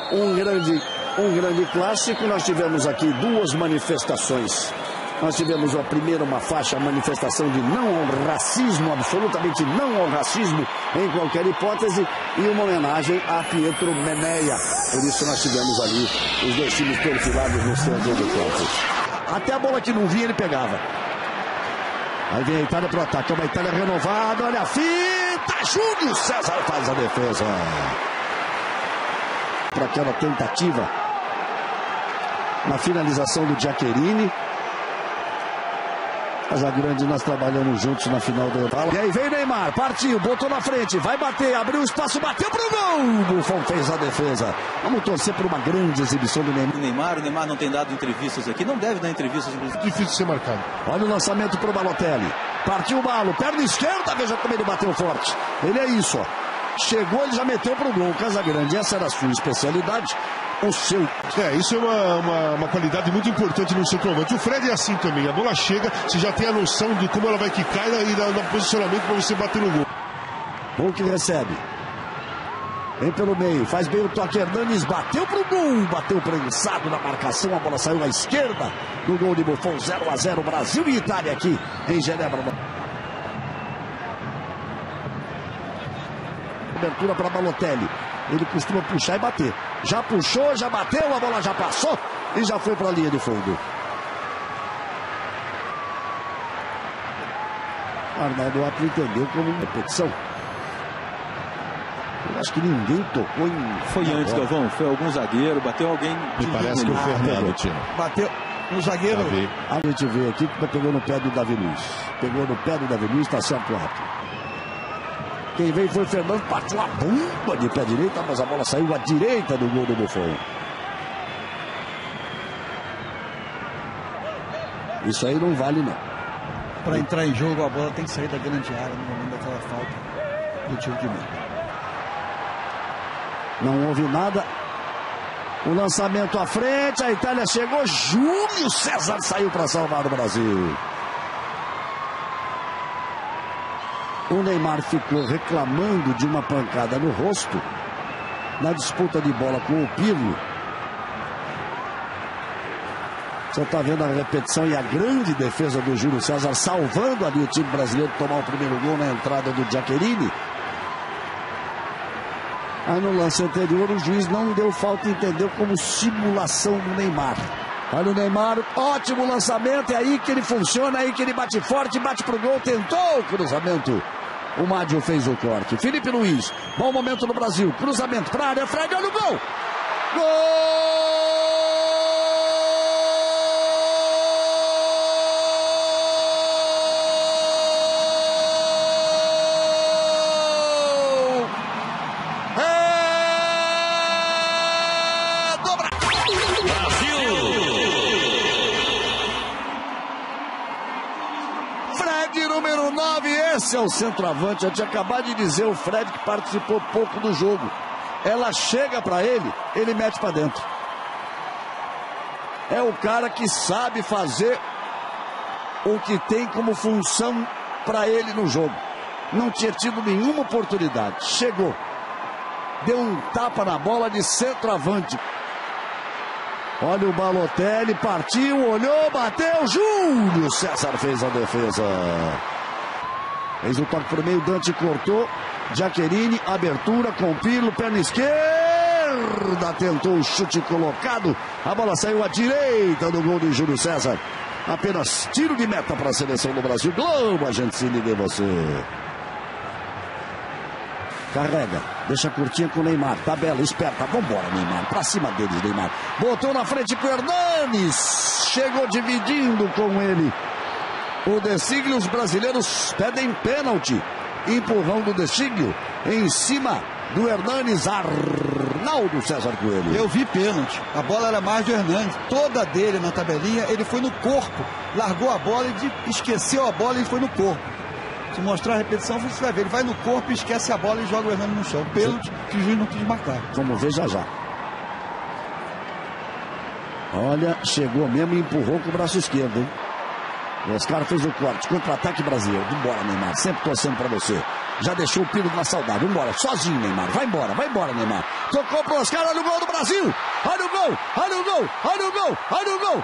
um grande clássico. Nós tivemos aqui duas manifestações. Nós tivemos a primeira, uma manifestação de não ao racismo, absolutamente não ao racismo em qualquer hipótese, e uma homenagem a Pietro Meneia. Por isso nós tivemos ali os dois times perfilados no centro do campo. Até a bola que não vinha ele pegava. Aí vem a Itália para o ataque, é uma Itália renovada, olha a fita, Júlio César faz a defesa. Para aquela tentativa na finalização do Giaccherini. Casagrande, nós trabalhamos juntos na final do Euro. E aí vem Neymar, partiu, botou na frente, vai bater, abriu espaço, bateu pro gol. Buffon fez a defesa. Vamos torcer por uma grande exibição do Neymar. O Neymar não tem dado entrevistas aqui, não deve dar entrevistas. Difícil de ser marcado. Olha o lançamento pro Balotelli. Partiu o Balo, perna esquerda, veja como ele bateu forte. Ele é isso, ó. Chegou, ele já meteu pro gol. Casagrande, essa era a sua especialidade. O seu. Isso é uma qualidade muito importante no centroavante. O Fred é assim também. A bola chega, você já tem a noção de como ela vai quicar e dá posicionamento para você bater no gol. Bom que recebe. Vem pelo meio, faz bem o toque. Hernanes bateu pro gol. Bateu prensado na marcação. A bola saiu à esquerda. No gol de Buffon, 0-0. Brasil e Itália aqui em Genebra. Abertura para Balotelli. Ele costuma puxar e bater. Já puxou, já bateu, a bola já passou e já foi para a linha de fundo. Arnaldo Apio entendeu como uma repetição. Eu acho que ninguém tocou em... Foi antes, Galvão, foi algum zagueiro, bateu alguém... Me parece que o Fernando, Tino. Bateu no zagueiro. A gente vê aqui que pegou no pé do Davi Luiz. Pegou no pé do Davi Luiz, está certo o Apio. Quem veio foi o Fernando, partiu a bomba de pé direita, mas a bola saiu à direita do gol do Buffon. Isso aí não vale, não. Para entrar em jogo, a bola tem que sair da grande área no momento daquela falta do tiro de meta. Não houve nada. O lançamento à frente, a Itália chegou, Júlio César saiu para salvar o Brasil. O Neymar ficou reclamando de uma pancada no rosto na disputa de bola com o Pirlo. Você está vendo a repetição e a grande defesa do Júlio César, salvando ali o time brasileiro de tomar o primeiro gol na entrada do Giaccherini. Aí no lance anterior o juiz não deu falta e entendeu como simulação do Neymar. Olha o Neymar, ótimo lançamento, é aí que ele funciona, é aí que ele bate forte, bate pro gol, tentou o cruzamento. O Mádio fez o corte. Felipe Luiz, bom momento no Brasil, cruzamento para a área, Fred, olha o gol! Gol! Esse é o centroavante. Eu tinha acabado de dizer, o Fred, que participou pouco do jogo. Ela chega para ele, ele mete para dentro. É o cara que sabe fazer o que tem como função para ele no jogo. Não tinha tido nenhuma oportunidade. Chegou, deu um tapa na bola de centroavante. Olha o Balotelli, partiu, olhou, bateu, Júlio César fez a defesa. Fez o toque para o meio, Dante cortou. Giaccherini, abertura com Pirlo, perna esquerda. Tentou o chute colocado. A bola saiu à direita do gol de Júlio César. Apenas tiro de meta para a seleção do Brasil. Globo, a gente se liga em você. Carrega, deixa curtinha com o Neymar. Tabela, esperta, vambora Neymar. Pra cima deles, Neymar. Botou na frente com o Hernanes. Chegou dividindo com ele. O De Sciglio, os brasileiros pedem pênalti. Empurrão do De Sciglio em cima do Hernanes. Arnaldo César Coelho. Eu vi pênalti. A bola era mais do Hernanes. Toda dele na tabelinha. Ele foi no corpo. Largou a bola e esqueceu a bola e foi no corpo. Se mostrar a repetição, você vai ver. Ele vai no corpo, esquece a bola e joga o Hernanes no chão. Pênalti que o juiz não quis marcar. Vamos ver já já. Olha, chegou mesmo e empurrou com o braço esquerdo, hein? O Oscar fez o corte, contra-ataque brasileiro. Vambora, Neymar, sempre torcendo pra você. Já deixou o Pirlo na saudade, vambora, sozinho, Neymar. Vai embora, Neymar. Tocou pro Oscar, olha o gol do Brasil. Olha o gol, olha o gol, olha o gol, olha o gol.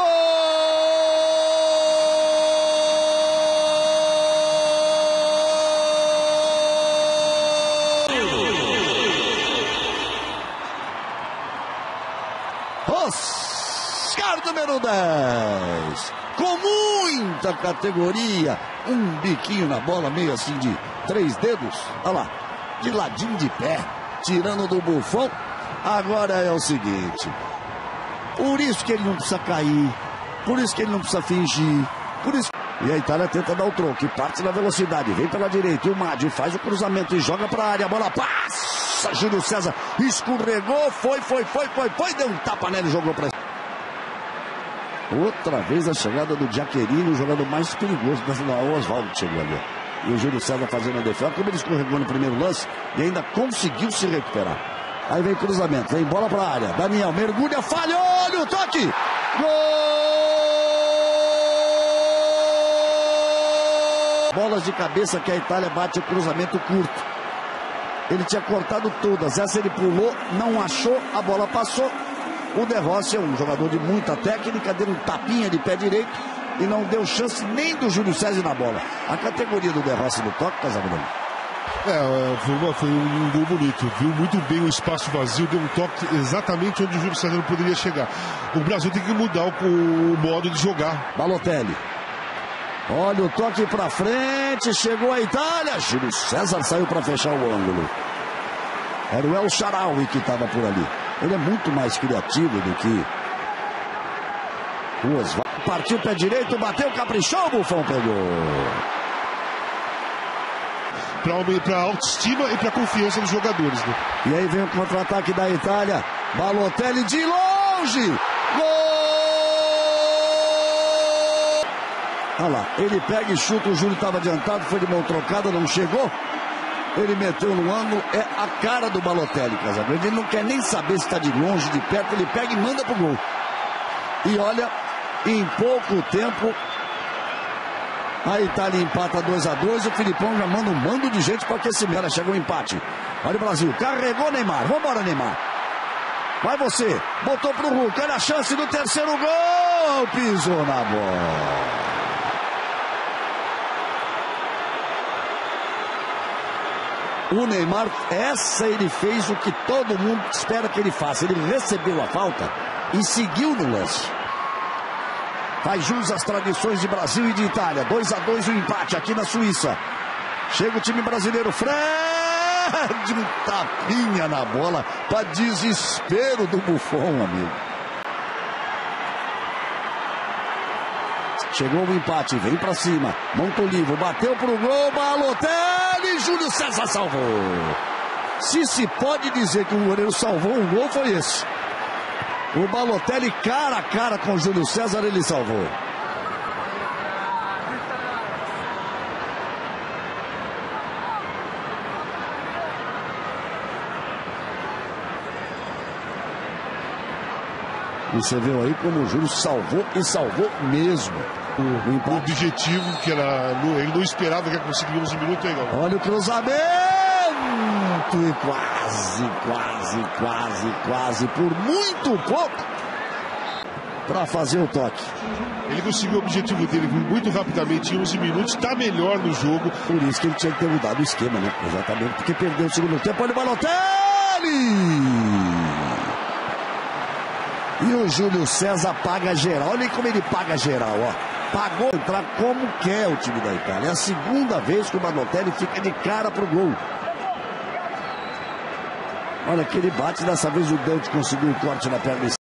Gol! Oscar, número 10. Com muita categoria. Um biquinho na bola, meio assim de 3 dedos. Olha lá, de ladinho de pé. Tirando do Buffon. Agora é o seguinte. Por isso que ele não precisa cair. Por isso que ele não precisa fingir. Por isso. E a Itália tenta dar o troco. Parte na velocidade. Vem pela direita. E o Maddi faz o cruzamento e joga pra área. A bola passa. Júlio César escorregou. Foi. Deu um tapa nele e jogou pra. Outra vez a chegada do Giaccherini, o jogador mais perigoso. O Osvaldo chegou ali. E o Júlio César fazendo a defesa. Como ele escorregou no primeiro lance e ainda conseguiu se recuperar. Aí vem cruzamento, vem bola pra área. Daniel mergulha, falhou, olha o toque. Gol! Bolas de cabeça que a Itália bate o cruzamento curto. Ele tinha cortado todas. Essa ele pulou, não achou, a bola passou. O De Rossi é um jogador de muita técnica, deu um tapinha de pé direito e não deu chance nem do Júlio César na bola. A categoria do De Rossi no toque, Casagrande. Foi um gol bonito. Viu muito bem o espaço vazio, deu um toque exatamente onde o Júlio César não poderia chegar. O Brasil tem que mudar o modo de jogar. Balotelli. Olha o toque pra frente, chegou a Itália. Júlio César saiu para fechar o ângulo. Era o El Shaarawy que estava por ali. Ele é muito mais criativo do que o Osvaldo. Partiu pé direito, bateu, caprichou, o Buffon pegou. Para autoestima e para confiança dos jogadores, né? E aí vem o contra-ataque da Itália. Balotelli de longe. Gol! Olha lá, ele pega e chuta. O Júlio estava adiantado, foi de mão trocada, não chegou. Ele meteu no ângulo, é a cara do Balotelli, Casagrande. Ele não quer nem saber se está de longe, de perto, ele pega e manda pro gol. E olha, em pouco tempo, a Itália empata 2-2, o Filipão já manda um bando de gente para aquecimento. Chegou o empate. Olha o Brasil, carregou Neymar, vambora Neymar. Vai você, botou pro Hulk, olha a chance do terceiro gol, pisou na bola. O Neymar, essa ele fez o que todo mundo espera que ele faça. Ele recebeu a falta e seguiu no lance. Faz jus às tradições de Brasil e de Itália. 2-2 o empate aqui na Suíça. Chega o time brasileiro. Fred, um tapinha na bola para desespero do Buffon, amigo. Chegou o empate, vem para cima. Montolivo bateu pro gol, Balotelli, Júlio César salvou. Se pode dizer que o goleiro salvou um gol, foi esse. O Balotelli cara a cara com o Júlio César, ele salvou. E você viu aí como o Júlio salvou e salvou mesmo. O objetivo que ele não esperava que conseguiria uns minutos aí, galera. Olha o cruzamento e quase, por muito pouco, para fazer o toque. Ele conseguiu o objetivo dele muito rapidamente, em 11 minutos, está melhor no jogo. Por isso que ele tinha que ter mudado o esquema, né? Exatamente, porque perdeu o segundo tempo. Olha o Balotelli! E o Júlio César paga geral. Olha como ele paga geral, ó. Pagou entrar como quer o time da Itália. É a segunda vez que o Balotelli fica de cara pro gol. Olha que ele bate, dessa vez o Dante conseguiu um corte na perna.